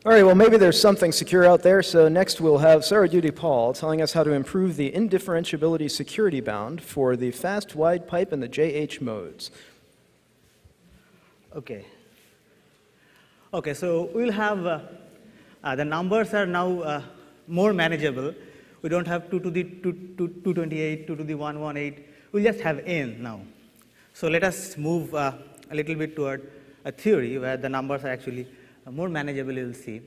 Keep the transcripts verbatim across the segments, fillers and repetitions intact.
All right, well, maybe there's something secure out there, so next we'll have Sarah Judy Paul telling us how to improve the indifferentiability security bound for the fast, wide pipe and the J H modes. Okay. Okay, so we'll have, uh, uh, the numbers are now uh, more manageable. We don't have two to the two twenty-eight, two to the one eighteen. We'll just have n now. So let us move uh, a little bit toward a theory where the numbers are actually more manageable, you'll see.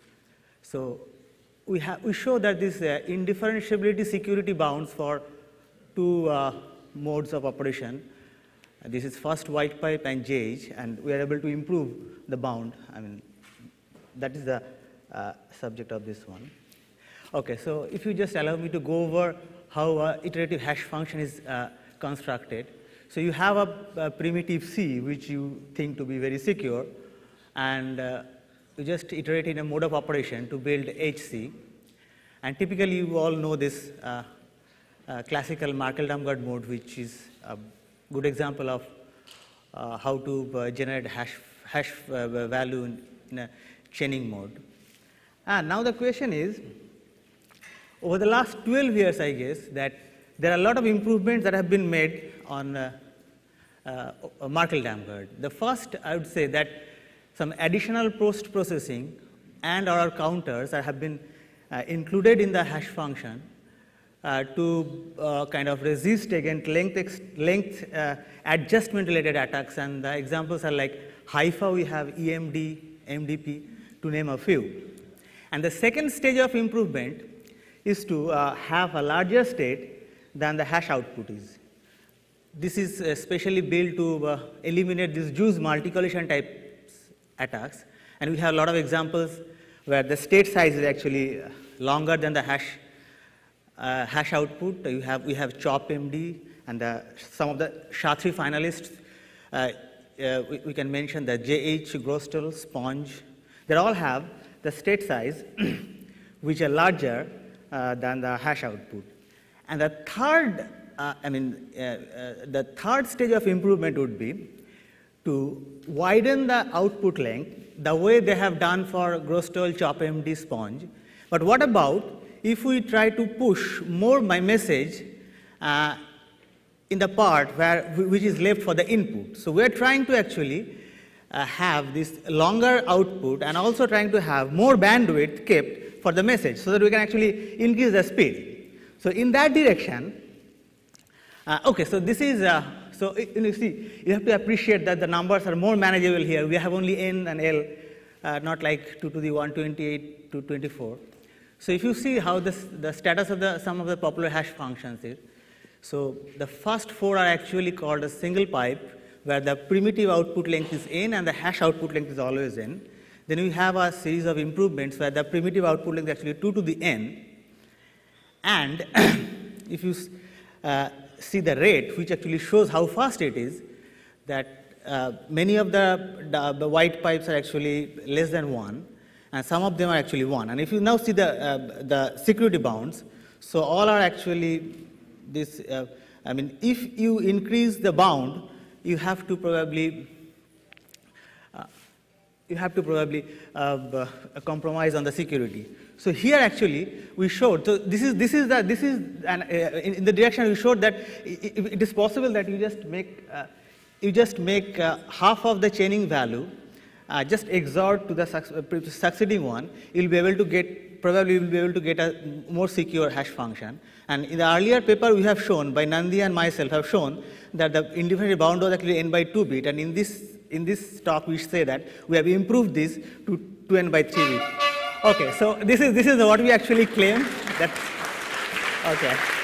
So we, have, we show that this uh, indifferentiability security bounds for two uh, modes of operation. Uh, this is first white pipe and J H, and we are able to improve the bound. I mean, that is the uh, subject of this one. Okay, so if you just allow me to go over how uh, iterative hash function is uh, constructed. So you have a, a primitive C, which you think to be very secure, and uh, you just iterate in a mode of operation to build H C. And typically, you all know this uh, uh, classical Markle-Damgard mode, which is a good example of uh, how to uh, generate hash, hash uh, value in, in a chaining mode. And now the question is, over the last twelve years, I guess, that there are a lot of improvements that have been made on uh, uh, Markle-Damgard. The first, I would say that some additional post-processing and or counters that have been uh, included in the hash function uh, to uh, kind of resist against length, length uh, adjustment related attacks. And the examples are like Haifa, we have E M D, M D P, to name a few. And the second stage of improvement is to uh, have a larger state than the hash output is. This is especially built to uh, eliminate these juice multi-collision type attacks, and we have a lot of examples where the state size is actually longer than the hash uh, hash output. You have we have CHOP M D, and the, some of the SHA-three finalists. Uh, uh, we, we can mention the J H, Grostel, Sponge. They all have the state size which are larger uh, than the hash output. And the third, uh, I mean, uh, uh, the third stage of improvement would be to widen the output length the way they have done for Grostel, CHOP M D, Sponge. But what about if we try to push more my message uh, in the part where, which is left for the input? So we're trying to actually uh, have this longer output and also trying to have more bandwidth kept for the message so that we can actually increase the speed. So in that direction, uh, okay, so this is, uh, so you see, you have to appreciate that the numbers are more manageable here. We have only n and l, uh, not like two to the one twenty-eight to twenty-four. So if you see how this, the status of the, some of the popular hash functions is, so the first four are actually called a single pipe, where the primitive output length is n and the hash output length is always n. Then we have a series of improvements where the primitive output length is actually two to the n. And if you uh, see the rate, which actually shows how fast it is, that uh, many of the, the, the white pipes are actually less than one, and some of them are actually one. And if you now see the, uh, the security bounds, so all are actually this, uh, I mean, if you increase the bound, you have to probably, uh, you have to probably uh, uh, compromise on the security. So here actually we showed, so this is, this is, the, this is an, uh, in, in the direction we showed that it, it is possible that you just make, uh, you just make uh, half of the chaining value, uh, just exert to the suc succeeding one, you'll be able to get, probably you'll be able to get a more secure hash function. And in the earlier paper we have shown, by Nandi and myself have shown that the indifferential bound was actually n by two bit, and in this, in this talk we say that we have improved this to two n by three bit. Okay, so this is, this is what we actually claim. That, okay.